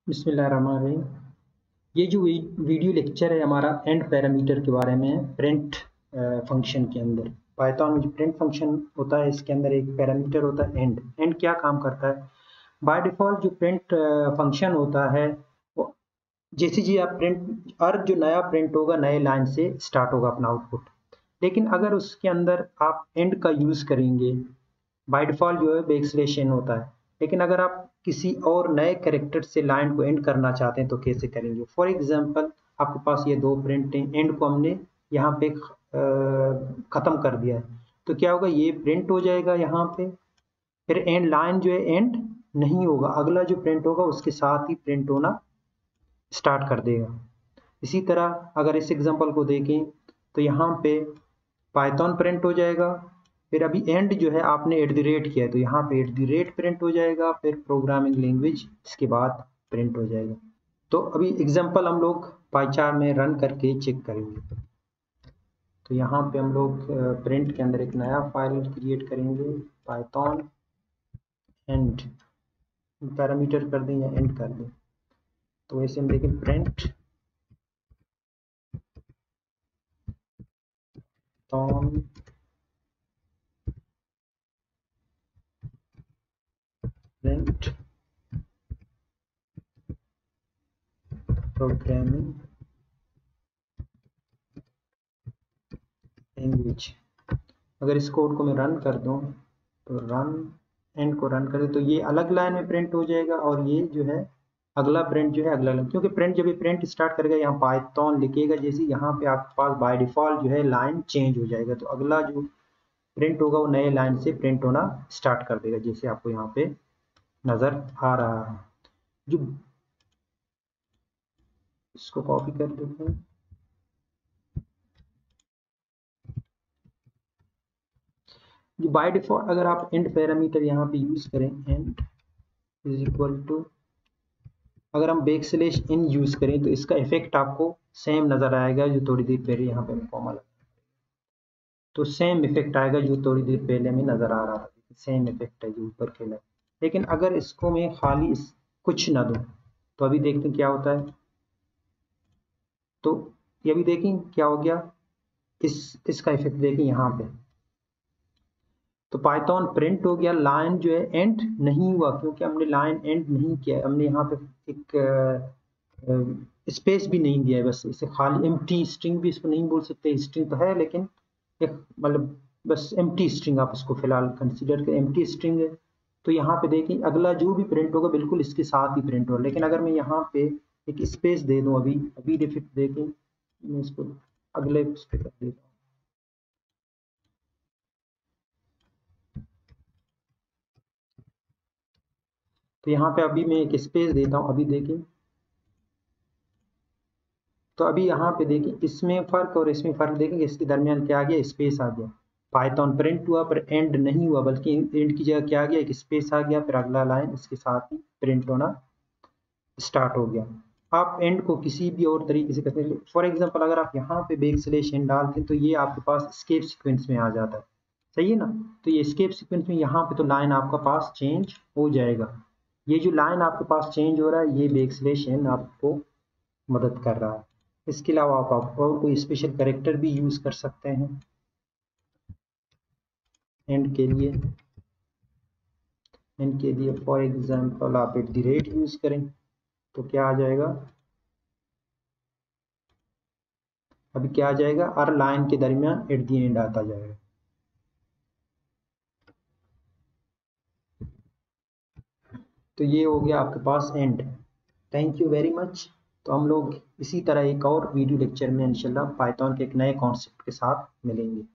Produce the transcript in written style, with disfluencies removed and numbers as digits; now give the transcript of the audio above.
बिस्मिल्लाहिर्रहमानिर्रहीम। ये जो वीडियो लेक्चर है हमारा एंड पैरामीटर के बारे में है। प्रिंट फंक्शन के अंदर पाइथन में जो प्रिंट फंक्शन होता है इसके अंदर एक पैरामीटर होता है एंड। एंड क्या काम करता है? बाय डिफ़ॉल्ट जो प्रिंट फंक्शन होता है वो जैसे जी आप प्रिंट और जो नया प्रिंट होगा नए लाइन से स्टार्ट होगा अपना आउटपुट। लेकिन अगर उसके अंदर आप एंड का यूज़ करेंगे बाय डिफ़ॉल्ट जो है बैकस्लैश एन होता है। लेकिन अगर आप किसी और नए कैरेक्टर से लाइन को एंड करना चाहते हैं तो कैसे करेंगे? फॉर एग्जांपल आपके पास ये दो प्रिंट हैं, एंड को हमने यहाँ पे ख़त्म कर दिया है तो क्या होगा? ये प्रिंट हो जाएगा यहाँ पे, फिर एंड लाइन जो है एंड नहीं होगा, अगला जो प्रिंट होगा उसके साथ ही प्रिंट होना स्टार्ट कर देगा। इसी तरह अगर इस एग्जांपल को देखें तो यहाँ पे पाइथन प्रिंट हो जाएगा, फिर अभी एंड जो है आपने एट द रेट किया है तो यहाँ पे एट द रेट प्रिंट हो जाएगा, फिर प्रोग्रामिंग लैंग्वेज इसके बाद प्रिंट हो जाएगा। तो अभी एग्जांपल हम लोग पाइचार में रन करके चेक करेंगे। तो यहाँ पे हम लोग प्रिंट के अंदर एक नया फाइल क्रिएट करेंगे, पाइथन एंड पैरामीटर कर दें या एंड कर दें। तो वैसे हम देखें प्रिंट प्रिंट प्रोग्रामिंग लैंग्वेज। अगर इस कोड को मैं रन कर दूं तो रन एंड को रन करें तो ये अलग लाइन में प्रिंट हो जाएगा और ये जो है अगला प्रिंट जो है अगला लाइन, क्योंकि प्रिंट जब भी प्रिंट स्टार्ट करेगा यहाँ पाइथन लिखेगा, जैसे यहाँ पे आपके पास बाय डिफॉल्ट जो है लाइन चेंज हो जाएगा तो अगला जो प्रिंट होगा वो नए लाइन से प्रिंट होना स्टार्ट कर देगा, जैसे आपको यहाँ पे नजर आ रहा है। जो इसको कॉपी कर देते हैं, जो बाय डिफॉल्ट अगर आप एंड पैरामीटर यहाँ पे यूज करें एंड इज इक्वल टू, अगर हम बैक स्लैश इन यूज करें तो इसका इफेक्ट आपको सेम नजर आएगा जो थोड़ी देर पहले यहाँ पे कॉमा लगा, तो सेम इफेक्ट आएगा जो थोड़ी देर पहले में नजर आ रहा था, सेम इफेक्ट है जो ऊपर खेला। लेकिन अगर इसको मैं खाली कुछ ना दूं तो अभी देखते हैं क्या होता है। तो ये अभी देखें क्या हो गया, इसका इफेक्ट देखें यहाँ पे, तो पाइथन प्रिंट हो गया, लाइन जो है एंड नहीं हुआ क्योंकि हमने लाइन एंड नहीं किया है, हमने यहाँ पे एक स्पेस भी नहीं दिया है, बस इसे खाली एम्प्टी स्ट्रिंग भी इसको नहीं बोल सकते, स्ट्रिंग तो है लेकिन एक मतलब बस एम्प्टी स्ट्रिंग आप इसको फिलहाल कंसीडर करें, एम्प्टी स्ट्रिंग है। तो यहाँ पे देखें अगला जो भी प्रिंट होगा बिल्कुल इसके साथ ही प्रिंट होगा, लेकिन अगर मैं यहाँ पे एक स्पेस दे दूँ, अभी इफेक्ट देखें, मैं इसको अगले उस पर कर देता हूँ। तो यहाँ पे अभी मैं एक स्पेस देता हूँ, अभी देखें तो अभी यहाँ पे देखिए इसमें फर्क और इसमें फर्क देखेंगे, इसके दरमियान क्या आ गया, स्पेस आ गया। पाइथन प्रिंट हुआ पर एंड नहीं हुआ, बल्कि एंड की जगह क्या आ गया, एक स्पेस आ गया, फिर अगला लाइन इसके साथ ही प्रिंट होना स्टार्ट हो गया। आप एंड को किसी भी और तरीके से करते हैं, फॉर एग्जाम्पल अगर आप यहाँ पे बैक स्लैश एंड डालते हैं तो ये आपके पास स्केप सीक्वेंस में आ जाता है, सही है ना। तो ये स्केप सीक्वेंस में यहाँ पे तो लाइन आपका पास चेंज हो जाएगा, ये जो लाइन आपके पास चेंज हो रहा है ये बैक स्लैश एन आपको मदद कर रहा है। इसके अलावा आप और कोई स्पेशल कैरेक्टर भी यूज कर सकते हैं एंड के लिए। एंड के लिए फॉर एग्जांपल आप एट द रेट यूज करें तो क्या आ जाएगा, अभी क्या आ जाएगा, हर लाइन के दरमियान एट द एंड आता जाएगा। तो ये हो गया आपके पास end. Thank you very much. तो हम लोग इसी तरह एक और वीडियो लेक्चर में इंशाल्लाह पाइथन के एक नए कॉन्सेप्ट के साथ मिलेंगे।